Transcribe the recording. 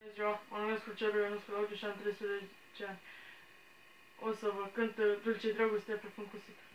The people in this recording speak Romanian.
Ziua, mă numesc Cruceru Ionuț Claudiu și am 13 ani. O să vă cânt Dulce Dragoste pe Fâncusit.